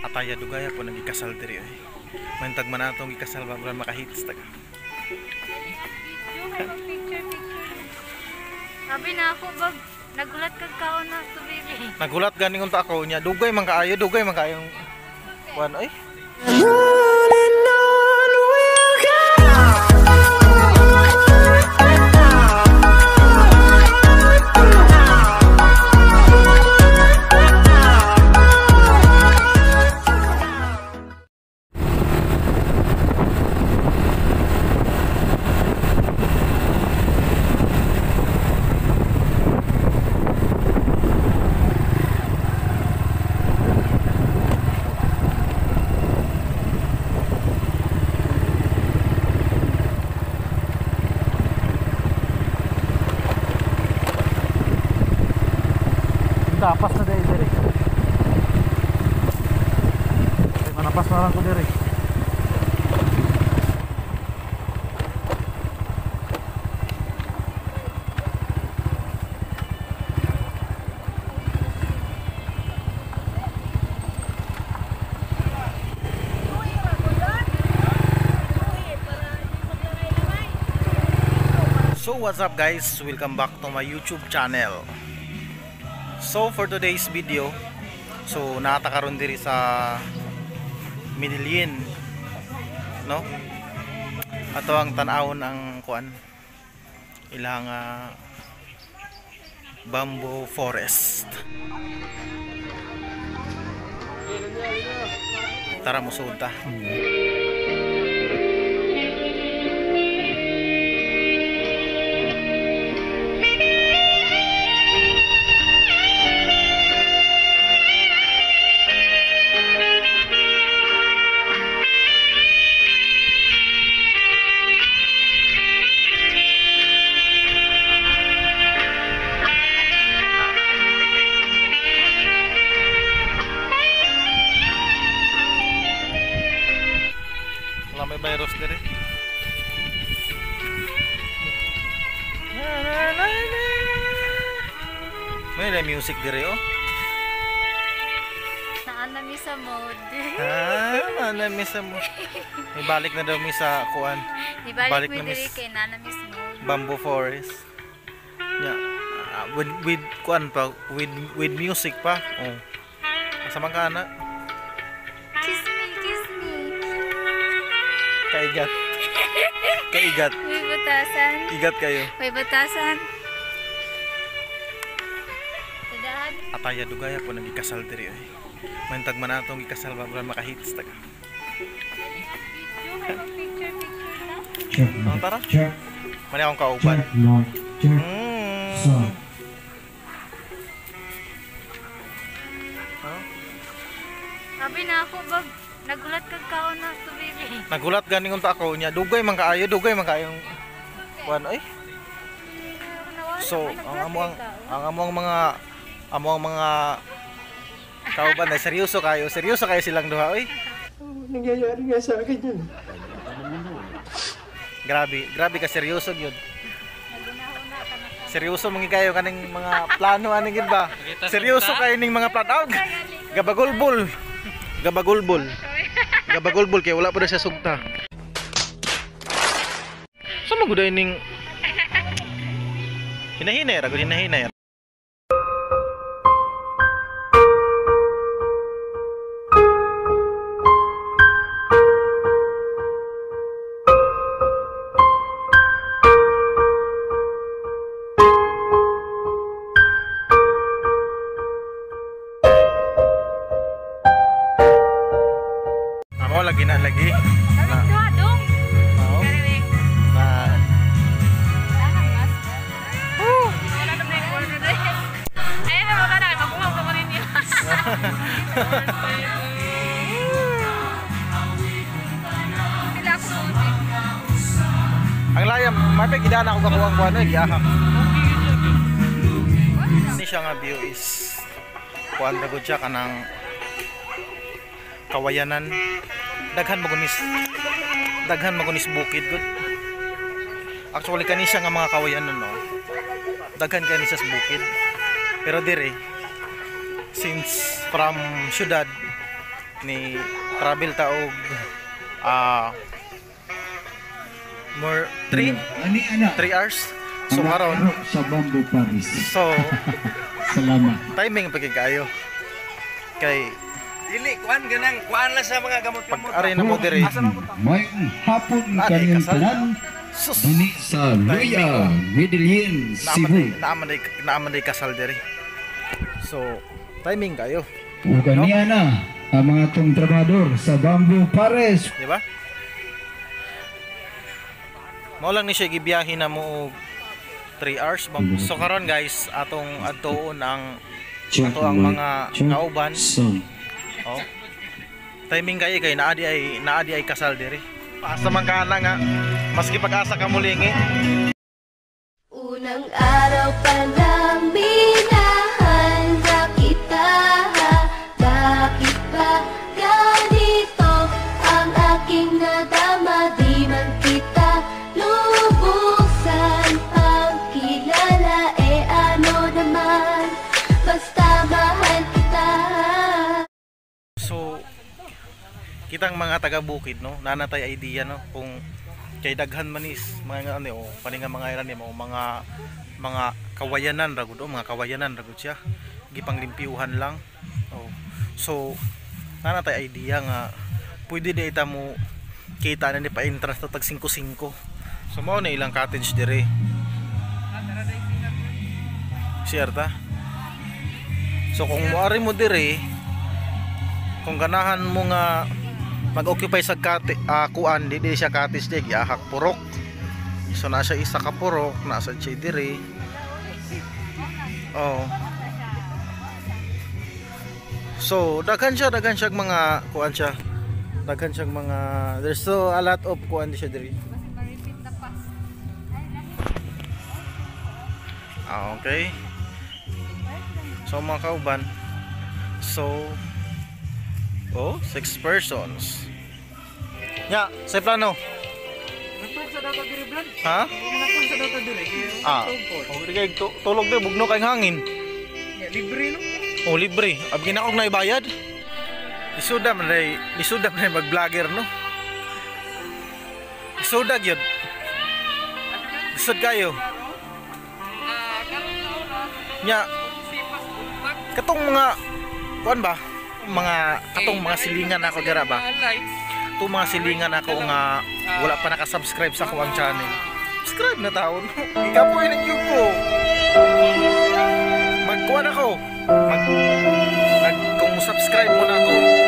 Ataya dugaya po nagikasal diri oy. Mantag man atong gikasal ba makahits taga. Picture. Sabi na ako bag nagulat kag kaon na to baby. Nagulat ganing unta ako nya dugay man kaayo kuan oy. Dapas na diri. Manapas na lang ko diri. So what's up guys, welcome back to my YouTube channel. So for today's video, so natakaron diri sa Medellin, no? Ato ang tan-awon ang kuan ilang bamboo forest. Tara mo suda. May virus diri. May music diri oh. Naanami sa mode. Naanami sa mode. May balik na daw mi sa kuan. Balik na diri kay naanami sa mode. Bamboo forest. Yeah. With kuan pa with music pa. Oh. Asa man ka na? Kiss me. Kaigat. May batasan. Igat kayo. May batasan. Tadaan. Ataya dugaya po nagikasal diri oy. Mantag man atong gikasal ba makahits taga. Picture na. Check. Tara. Check. Mani akong kauban. Check. Mark. Check. So. Sabi na ako bag nagulat kag kaon na to baby. Nagulat ganing unta ako nya dugay man kaayo kuan oy. So ang among mga kauban ay seryoso kayo silang duha oy. Nangyayari nga sa akin yun. Grabe ka seryoso gyud. Seryoso mangi kayo kaning mga plano ani gid ba? Seryoso kayo ning mga plano. Gabagulbol kay wala pa daw siya sugta. Sa maguday ning hinahinay. Lagi na. Dua dong. Oo. Na. Wala na may corner dre. Ay, wala na magkuha ko rin niya. Sila ko. Ang layam, may gidana ako kakuha ang kuan giyahak. Ni siya nga view is kuan ra gud siya kanang kawayanan. Daghan magunis bukid gud. Actually kani siya nga mga kawayanan no. Daghan kani siya sa bukid. Pero dire since from syudad ni travel ta og more 3 hours. So karon Sa Bamboo Paris. so Salamat. timing pagig kayo kay Dili, kuan ganang, kuan lang sa mga gamot-gamot. pag-ari na mo diri. May hapon Adi, kanyang kasal. tanan. Sus. Dini sa Luya, Medellin, Cebu. Naaman day kasal diri. So timing kayo, Ugan niya na ang mga tong trabador sa Bamboo Paris. di ba? Mao lang ni siya gibiyahe na mo og 3 hours. So karon guys, atong adtoon ang ato ang mga kauban. Oh. Timing kayo kay naadi ay kasal diri. Asa man kana nga maski pag-asa ka mulingi. Unang araw pa lang minahanda kita. Bakit ba ganito ang aking nadama? Di man kita lubusan ang kilala. Eh ano naman, basta mahal kita. So kitang mga taga-bukid no, nanatay idea no kung kay daghan manis mga ano paninga mga iran mo mga kawayanan ragud mga kawayanan ragud siya gipanglimpiuhan lang. Oh. So nanatay idea nga pwede di ita mo kita na ni pa entrance na tag 5-5. So mao na ilang cottage dire. Siyerta. So kung moari mo dire, kung ganahan mo nga mag-occupy sa kuan di siya cottage di giahak purok. So nasa isa ka purok, nasa siya diri. Oh. So daghan siya mga kuan siya. Daghan siya mga there's so a lot of kuan di siya diri. Okay. So mga kauban. So 6 persons. Ya, sa plano. Ha? Okay, tulog din, bugno kay hangin. Libre no? Oh, libre. Abi na og naibayad. Isuda man mag-vlogger no. Isuda gyud. Isud kayo. Nya. Katong mga kuan ba? Katong mga silingan ako dira ba? Ito mga silingan ako nga wala pa naka-subscribe sa kuwang channel. Subscribe na taon. Ikapoy na yung ko. Magkuhan ako. Kung subscribe mo na ako,